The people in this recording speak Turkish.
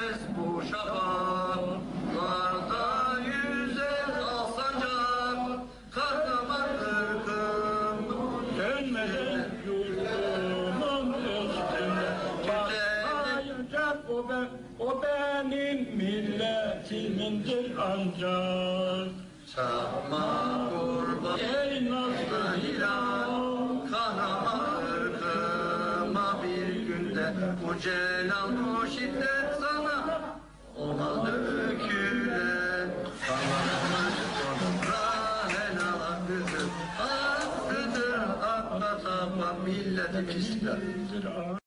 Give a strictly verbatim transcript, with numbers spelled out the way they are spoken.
sönmez bu şafaklarda yüzer alsancak kahraman ırkım Dönmeden yurdumun üstüne başlayacak o, ben, o benim milletimindir ancak. Çakma kurban Ey nazlı hilal, kahraman ırkıma bir günde bu celal bu şiddet sana ona dökülen kanımız toprağa helal hakkıdır hakkıdır hakka tapan milletim İslam.